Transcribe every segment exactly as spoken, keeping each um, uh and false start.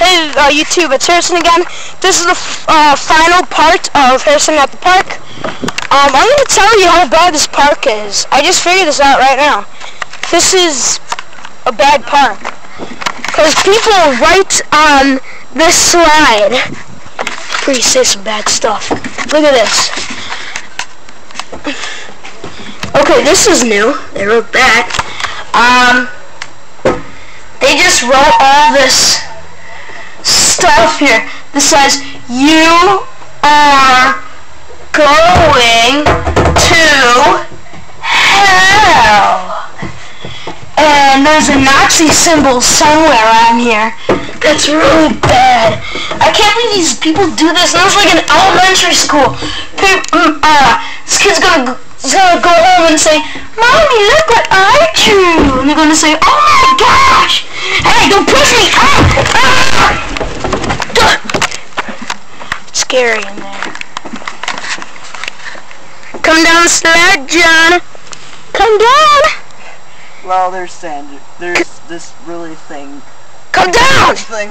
Hey uh, YouTube, it's Harrison again. This is the f uh, final part of Harrison at the Park. Um, I'm going to tell you how bad this park is. I just figured this out right now. This is a bad park. Because people right on this slide pretty say some bad stuff. Look at this. Okay, this is new. They wrote that. Um, they just wrote all this stuff here. This says, you are going to hell. And there's a Nazi symbol somewhere on here. That's really bad. I can't believe these people do this. And it's like an elementary school. People, uh, this kid's gonna, gonna go home and say, Mommy, look what I drew. And they're gonna say, oh my gosh. Hey, don't push me. Ah! Ah! It's scary in there. Come down the slide, John. Come down. Well, there's sand. There's C this really thing. Come down! Thing.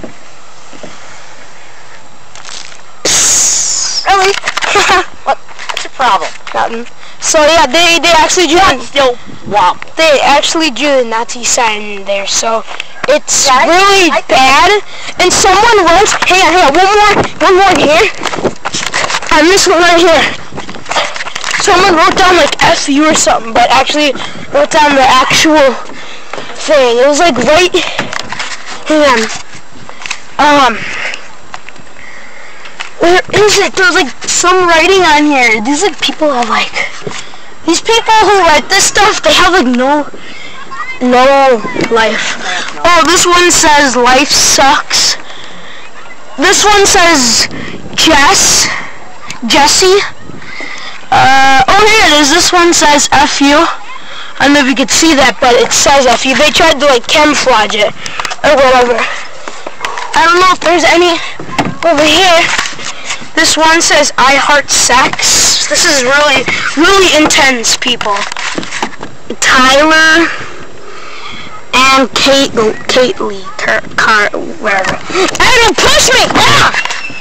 Really? What? What's your problem? Nothing. So yeah, they they actually drew. That's still wobble. They actually drew the Nazi sign there, so it's yeah, really I, I bad. And someone wrote, hang on, hang on, one more, one more here, and this one right here. Someone wrote down like F U or something, but actually wrote down the actual thing. It was like right, hang on, um, where is it? There's like some writing on here. These like people have like, these people who write this stuff, they have like no, no life. Oh, this one says life sucks. This one says Jess, Jessie. Uh, oh here it is. This one says F U. I don't know if you could see that, but it says F U. They tried to like camouflage it or whatever. I don't know if there's any over here. This one says I heart sex. This is really, really intense, people. Tyler and Kate, Kate Lee, Car, Car, whatever. Hey, don't push me! Ah!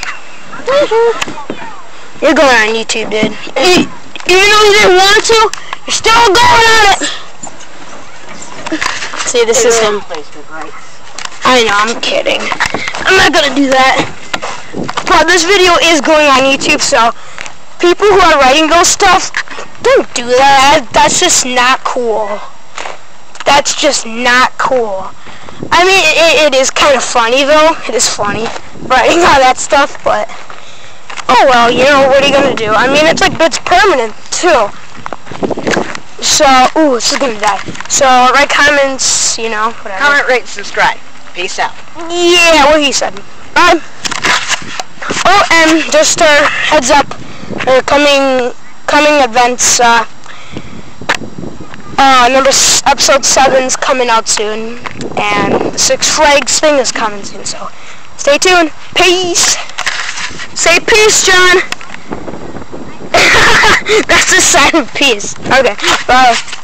You're going on YouTube, dude. You, even though you didn't want to, you're still going on it. See, this is him. I know, I'm kidding. I'm not gonna do that. But this video is going on YouTube, so people who are writing those stuff, don't do that. That's just not cool. That's just not cool. I mean, it, it is kind of funny, though. It is funny writing all that stuff, but oh well, you know, what are you gonna do? I mean, it's like, it's permanent, too. So, ooh, this is gonna die. So, write comments, you know, whatever. Comment, rate, subscribe. Peace out. Yeah, what he said. Bye. Oh, and just a heads up, uh, coming, coming events, uh, uh, number, s episode seven's coming out soon, and the Six Flags thing is coming soon, so stay tuned. Peace. Say peace, John. That's the sign of peace. Okay, bye.